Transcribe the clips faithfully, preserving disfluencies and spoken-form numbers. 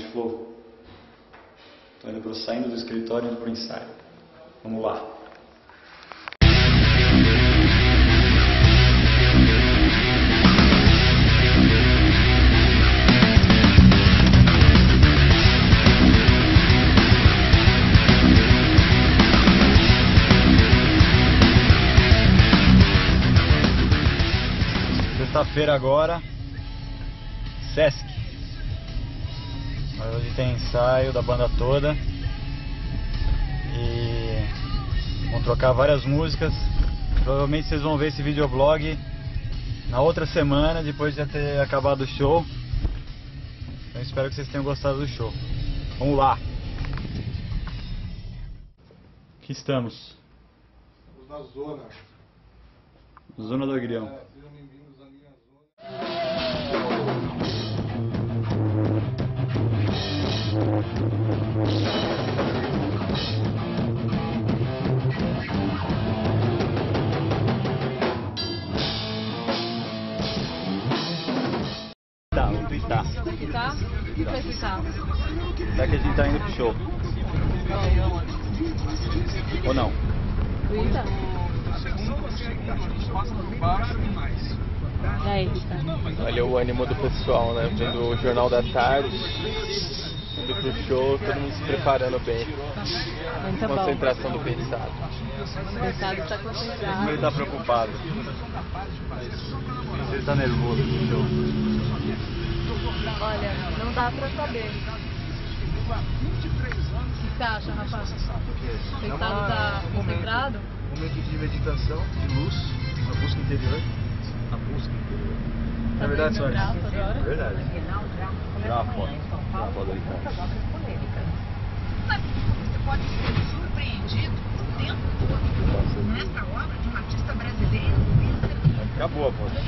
flow. Tô indo pro saindo do escritório e indo pro ensaio. Vamos lá. Sexta-feira agora, Sesc. Hoje tem ensaio da banda toda e vão trocar várias músicas. Provavelmente vocês vão ver esse videoblog na outra semana, depois de já ter acabado o show. Então espero que vocês tenham gostado do show. Vamos lá! Aqui estamos. Estamos na zona. Zona do Agrião. É, sejam bem-vindos à minha zona. Tá, vamos twittar. Twittar? O que vai twittar? Será que a gente tá indo pro show? Ou não? Twita? E aí, Twita? Olha o ânimo do pessoal, né? Vendo o Jornal da Tarde, indo pro show, todo mundo se preparando bem. Muito bom. Concentração do pensado. O pensado está concentrado. Ele tá preocupado. Ele tá nervoso no show. Olha, não dá pra saber. O que você acha, Rafa? O pensado tá concentrado? Momento de meditação, de luz, uma busca interior. A busca interior. Tá Na verdade, vendo o Sônia. braço agora? Verdade. Tirar uma foto. Tirar uma foto ali. Mas você pode ser surpreendido o tempo todo nessa obra de um artista brasileiro. Acabou a foto.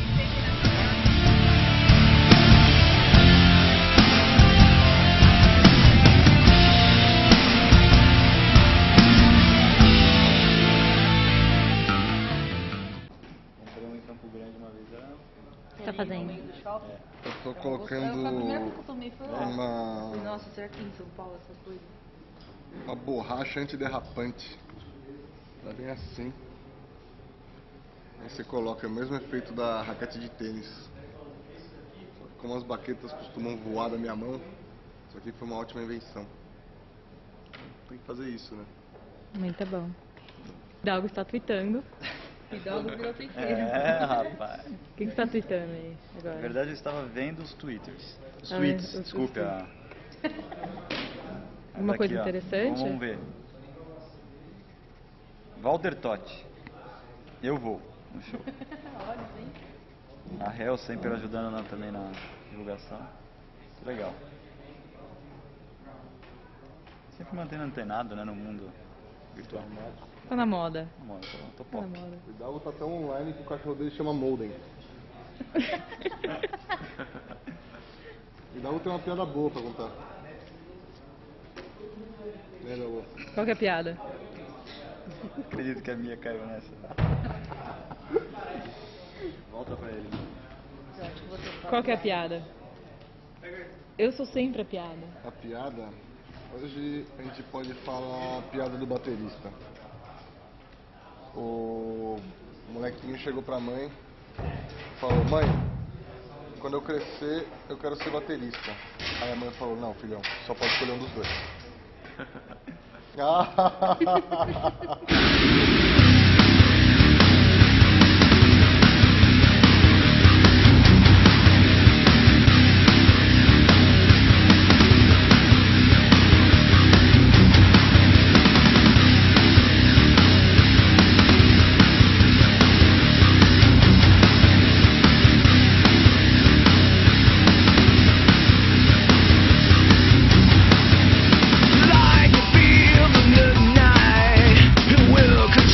Entramos em Campo Grande uma vez. O que tá fazendo? Eu tô colocando uma, Nossa, será que em São Paulo essas coisas? uma borracha antiderrapante. Ela vem assim. Aí você coloca o mesmo efeito da raquete de tênis. Só que como as baquetas costumam voar da minha mão, isso aqui foi uma ótima invenção. Tem que fazer isso, né? Muito bom. Hidalgo está tweetando. Hidalgo virou twitteiro. É, rapaz. O que você está tweetando aí agora? Na verdade eu estava vendo os twitters. Os Ah, tweets, os- desculpe. os a- Alguma Tá coisa aqui, ó. interessante? Vamos ver. Walter Totti. Eu vou no show. A Hel sempre ajudando na- também na divulgação. Legal. Sempre mantendo antenado, né, no mundo virtual. Tá na moda. Amor, tô, tô Tá na pop. moda. O Hidalgo tá tão online que o cachorro dele chama Molden. O Hidalgo tem uma piada boa pra contar. Né, Hidalgo? Qual que é a piada? Acredito que a minha caiu nessa. Volta pra ele. Qual que é a piada? Eu sou sempre a piada. A piada, hoje a gente pode falar a piada do baterista. O molequinho chegou pra mãe e falou: mãe, quando eu crescer eu quero ser baterista. Aí a mãe falou: não, filhão, só pode escolher um dos dois. Like a field in the night, it will continue.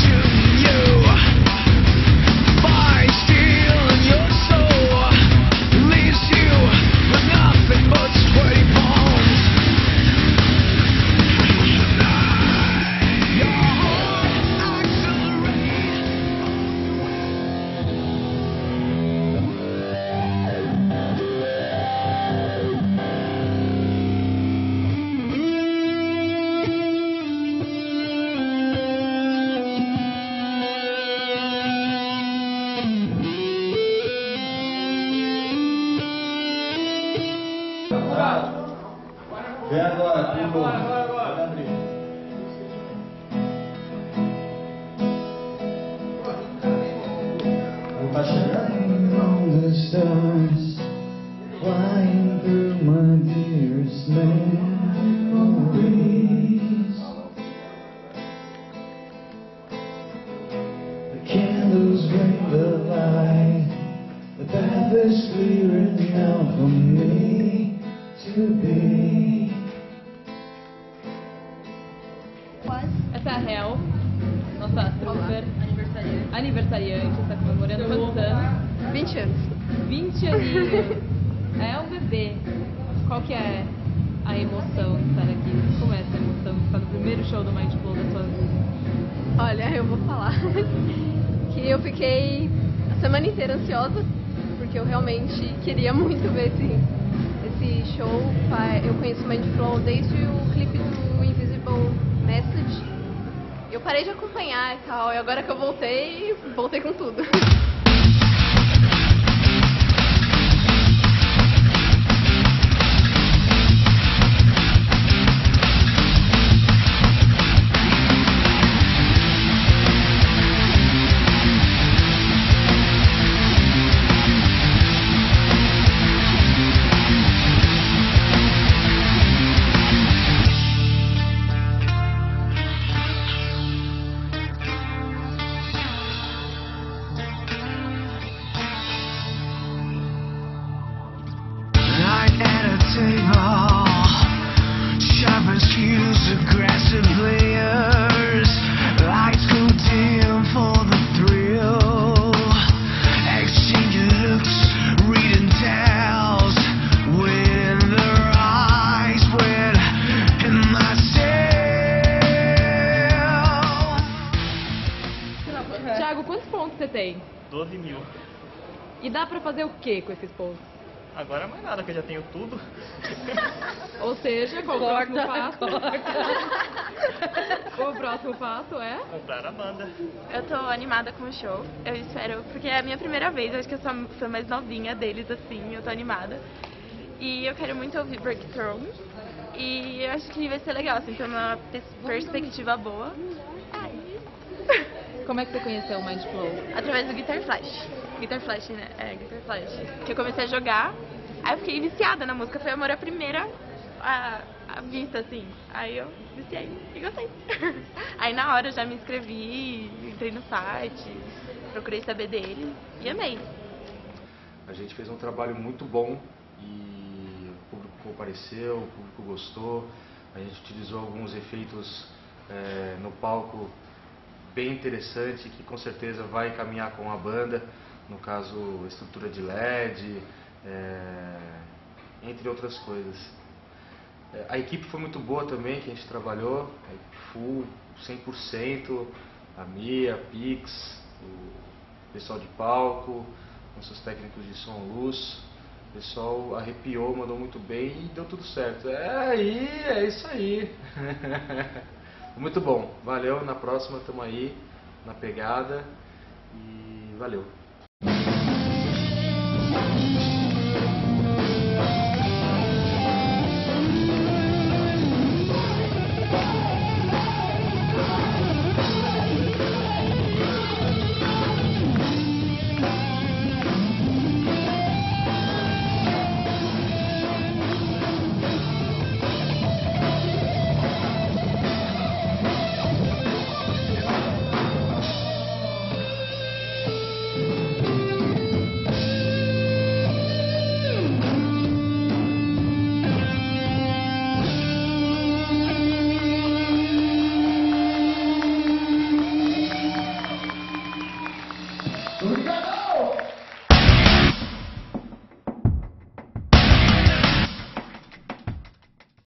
bring the light. The path is clearing now for me to be. Essa é a Hel, nossa trooper aniversariante. Aniversariante, está comemorando quantos anos? vinte anos. vinte aninhos. É um bebê. Qual que é a emoção de estar aqui? Como é essa emoção de estar no primeiro show do Mindflow da sua vida? Olha, eu vou falar que eu fiquei a semana inteira ansiosa, porque eu realmente queria muito ver esse, esse show. Eu conheço o Mindflow desde o clipe do Invisible Message. Eu parei de acompanhar e tal, e agora que eu voltei, voltei com tudo. Thiago, quantos pontos você tem? doze mil. E dá pra fazer o que com esses pontos? Agora mais nada, que eu já tenho tudo. Ou seja, qual o próximo passo? O próximo passo é? Comprar a banda. Eu tô animada com o show, eu espero, porque é a minha primeira vez, eu acho que eu sou a fã mais novinha deles, assim, eu tô animada. E eu quero muito ouvir Breakthrough, e eu acho que vai ser legal, assim, ter uma perspectiva boa. Ai. Como é que você conheceu o Mindflow? Através do Guitar Flash. Guitar Flash, né? É, Guitar Flash. Que eu comecei a jogar, aí eu fiquei viciada na música, foi amor à primeira a, a vista, assim. Aí eu viciei e gostei. Aí na hora eu já me inscrevi, entrei no site, procurei saber dele e amei. A gente fez um trabalho muito bom e o público compareceu, o público gostou. A gente utilizou alguns efeitos é, no palco bem interessante, que com certeza vai caminhar com a banda, no caso estrutura de L E D, é, entre outras coisas. É, a equipe foi muito boa também, que a gente trabalhou, a equipe full, cem por cento, a Mia, a Pix, o pessoal de palco, nossos técnicos de som, luz, o pessoal arrepiou, mandou muito bem e deu tudo certo. É aí, é isso aí. Muito bom, valeu, na próxima tamo aí, na pegada e valeu.